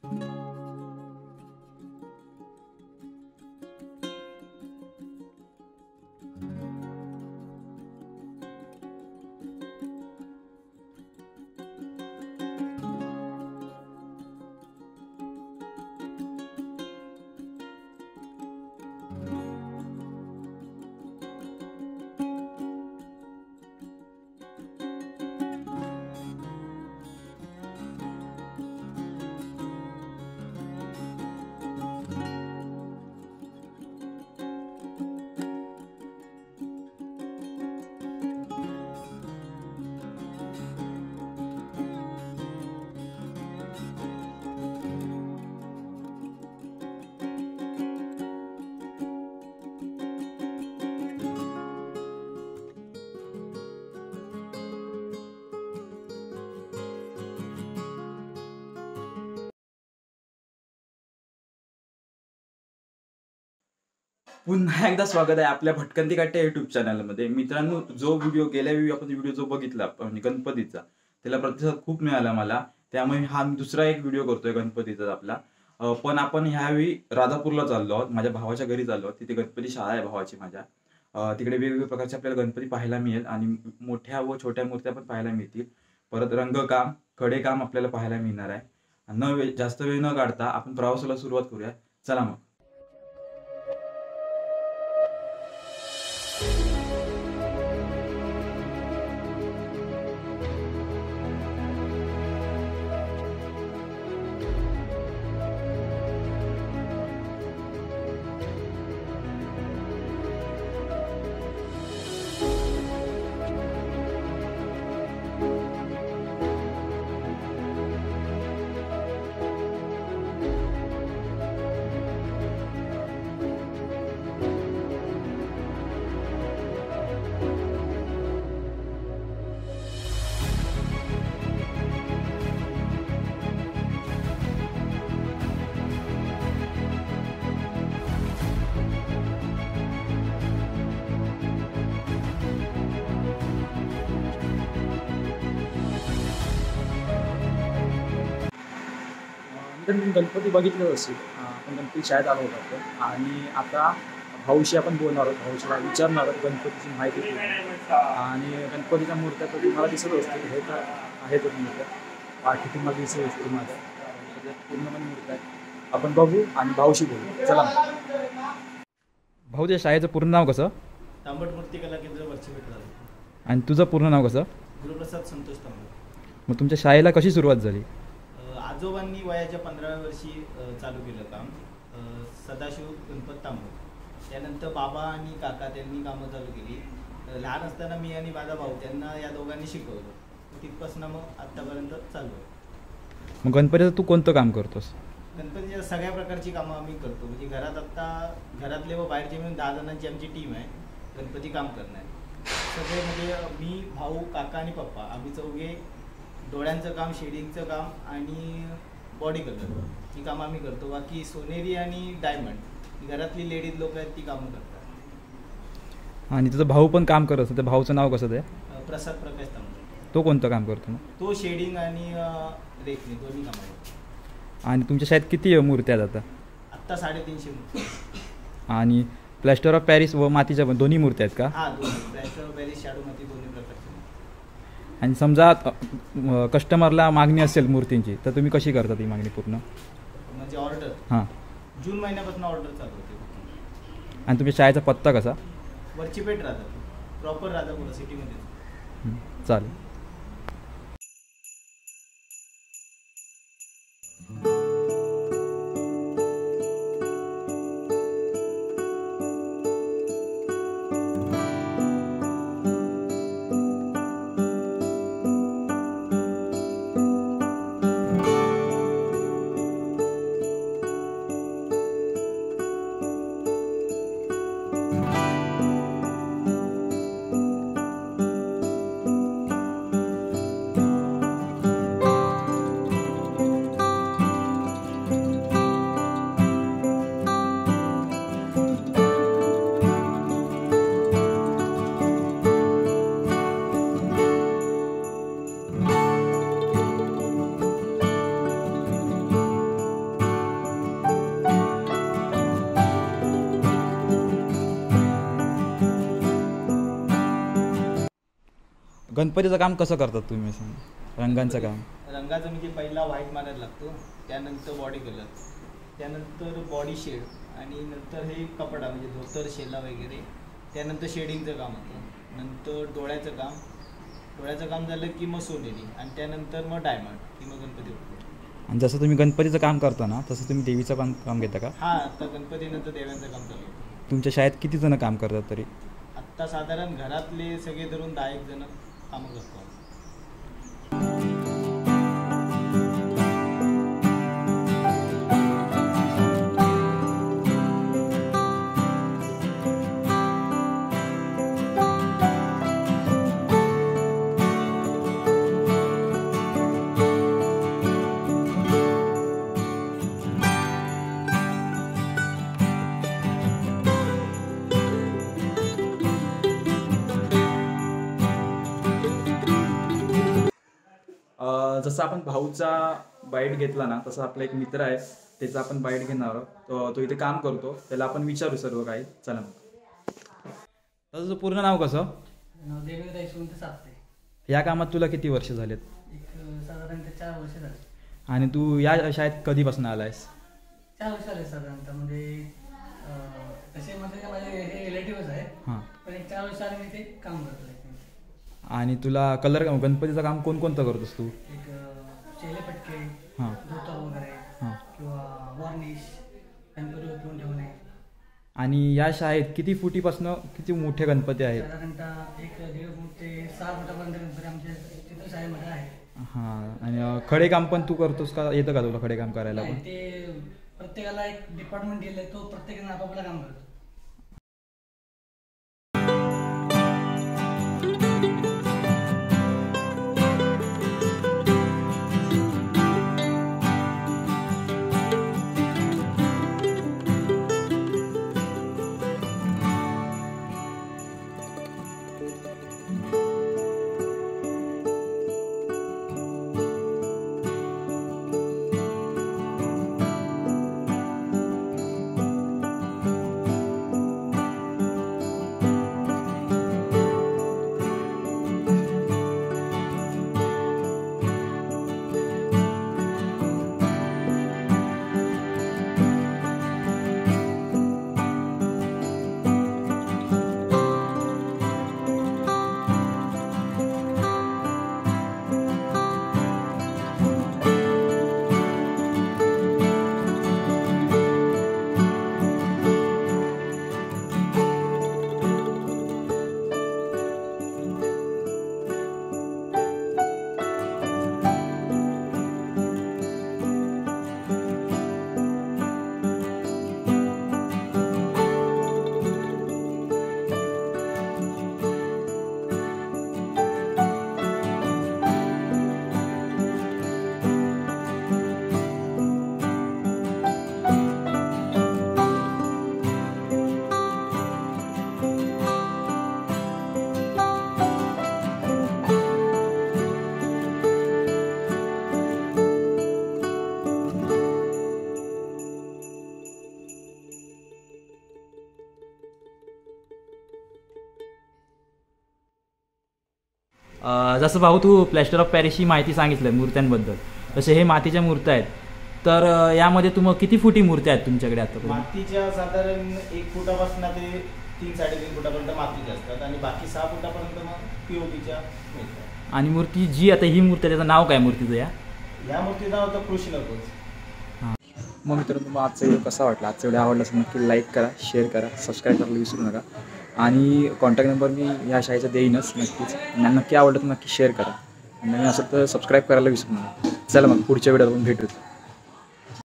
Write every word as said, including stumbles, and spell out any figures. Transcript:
पुन्हा एकदा स्वागत आहे आपल्या भटकंती काट्टा युट्यूब चॅनलमध्ये. मित्रांनो, जो व्हिडिओ गेल्या वेळी आपण व्हिडिओ जो बघितला म्हणजे गणपतीचा, त्याला प्रतिसाद खूप मिळाला मला. त्यामुळे हा दुसरा एक व्हिडिओ करतोय गणपतीचा आपला. पण आपण ह्यावेळी राधापूरला चाललो आहोत, माझ्या भावाच्या घरी चाललो आहोत. तिथे गणपती शाळा आहे भावाची माझ्या. तिकडे वेगवेगळ्या प्रकारचे आपल्याला गणपती पाहायला मिळेल आणि मोठ्या व छोट्या मूर्त्या पण पाहायला मिळतील. परत रंगकाम, खडेकाम आपल्याला पाहायला मिळणार आहे. न वेळ जास्त वेळ न काढता आपण प्रवासाला सुरुवात करूया. चला मग. तुम्ही गणपती बघितलं असेल. आपण गणपती शाळेत आलो होतो आपण, आणि आता भाऊशी आपण बोलणार आहोत. भाऊशीला विचारणार आहोत गणपतीची माहिती घेऊ. आणि गणपतीच्या मूर्त्या तर तुम्हाला दिसत असतील, हे तर आहेतच मूर्त्या. पाठी तुम्हाला दिसत असतील माझ्या गणपतीच्या पूर्णपणे मूर्त्या आहेत. आपण बघू आणि भाऊशी बोलू. चला. भाऊ, त्या शाळेचं पूर्ण नाव कसं? तांबट मूर्ती कला केंद्र वर्षपेठ झालं. आणि तुझं पूर्ण नाव कसं? गुरुप्रसाद संतोष तांबट. मग तुमच्या शाळेला कशी सुरुवात झाली? आजोबांनी वयाच्या पंधराव्या वर्षी चालू केलं काम. सदाशिव गणपत तांबट. त्यानंतर बाबा आणि काका त्यांनी कामं चालू केली. लहान असताना मी आणि माझा भाऊ त्यांना या दोघांनी शिकवलं. तिथपासून मग आत्तापर्यंत चालू आहे. मग गणपतीचं तू कोणतं काम करतोस? गणपतीच्या सगळ्या प्रकारची कामं आम्ही करतो. म्हणजे घरात आत्ता घरातले व बाहेरचे मिळून दहा जणांची आमची टीम आहे गणपती काम करणार. सगळे म्हणजे मी, भाऊ, काका आणि पप्पा, आम्ही चौघे डोळ्यांचं काम, शेडिंगचं काम आणि बॉडी कलर ही कामं आम्ही करतो. बाकी सोनेरी आणि डायमंड घरातली लेडीज लोक आहेत ती कामं करतात. आणि तुझा भाऊ पण काम करत असतो, त्या भाऊचं नाव कसं? ते प्रसाद प्रकाश तांबट. तो कोणतं काम करतो मग? तो शेडिंग आणि रेखणी दोन्ही कामं करतो. आणि तुमच्या शाळेत किती मूर्त्या आहेत आता? आत्ता साडेतीनशे मूर्ती. आणि प्लॅस्टर ऑफ पॅरिस व मातीच्या पण दोन्ही मूर्त्या आहेत का? हां, दोन्ही प्लॅस्टर ऑफ पॅरिस, शॅडो माती दोन्ही प्रकारचे. आणि समजा कस्टमरला मागणी असेल मूर्तींची, तर तुम्ही कशी करता ती मागणी पूर्ण? म्हणजे ऑर्डर? हां, जून महिन्यापासून ऑर्डर चालू होते. आणि तुमच्या शाळेचा पत्ता कसा? वर्षपेठ राधापूर, प्रॉपर राधापूर सिटीमध्ये. चालेल. गणपतीचं काम कसं करतात तुम्ही असं? रंगांचं काम? रंगाचं म्हणजे पहिला व्हाईट मारायला लागतो, त्यानंतर बॉडी कलर, त्यानंतर बॉडी शेड आणि नंतर हे कपडा म्हणजे धोतर शेला वगैरे, त्यानंतर शेडिंगचं काम होतं, नंतर डोळ्याचं काम, डोळ्याचं काम झालं की मग सोनेरी आणि त्यानंतर मग डायमंड की मग गणपती होतो. आणि जसं तुम्ही गणपतीचं काम करता ना तसं तुम्ही देवीचं पण काम घेता का? हां, आता गणपतीनंतर देव्यांचं काम चालू होतं. तुमच्या शाळेत किती जण काम करतात तरी? आत्ता साधारण घरातले सगळे धरून दहा एक जण कामं करतो. जसं आपण भाऊचा बाईट घेतला ना तसं आपला एक मित्र आहे त्याचा आपण बाईट घेणार आहोत. तो तो इथे काम करतो, त्याला आपण विचारू सर्व काही. चला मग. तुझं पूर्ण नाव कसं? देवेंद्र यशवंत साप्ते. या कामात तुला किती वर्ष झालेत? एक साधारणतः चार वर्ष झाले. आणि तू या शाळेत कधीपासून आलायस? चार वर्ष आले साधारणतः. म्हणजे तसे म्हणजे माझे हे रिलेटिव्हच आहे. हां. पण एक चार वर्ष आले मी ते काम करतो. आणि तुला कलर गणपतीचं काम कोणकोणतं करतोस तू? एक चेले पटके, हां, धोतर वगैरे, हां, किंवा वॉर्निश, गणपती उठवून ठेवणे. आणि या शाळेत किती फुटीपासून किती मोठे गणपती आहेत? साधारणतः एक दीड फूट ते सहा फुटापर्यंत गणपती आमच्या चित्रशाळेमध्ये आहे. हां. आणि खडे काम पण तू करतोस का? येतं का तुला खडे काम करायला पण? ते प्रत्येकाला एक डिपार्टमेंट दिलं, तो प्रत्येकाने आपापलं काम करतो. जसं भाऊ तू प्लॅस्टर ऑफ पॅरिसची माहिती सांगितलं मूर्त्यांबद्दल, तसे हे मातीच्या मूर्त्या आहेत. तर यामध्ये तुम किती फुटी मूर्त्या आहेत तुमच्याकडे आता? मातीच्या साधारण एक फुटापासून ते तीन साडेतीन फुटापर्यंत मातीच्या असतात आणि बाकी सहा फुटापर्यंत मग पीओपीच्या मिळतात. आणि मूर्ती जी आता ही मूर्ती त्याचं नाव काय मूर्तीचं? या या मूर्तीचं नाव होतं कृष्ण कोच. हां. मग मित्रांनो, तुम्हाला आजचा व्हिडिओ कसा वाटला? आजचा व्हिडिओ आवडला असेल नक्की लाईक करा, शेअर करा, सबस्क्राईब करायला विसरू नका. आणि कॉन्टॅक्ट नंबर मी ह्या शाळेचा देईनच नक्कीच. नक्की आवडलं तर नक्की शेअर करा. नवीन असेल तर सबस्क्राईब करायला विसरू नका. चला मग पुढच्या व्हिडिओत आपण भेटूत.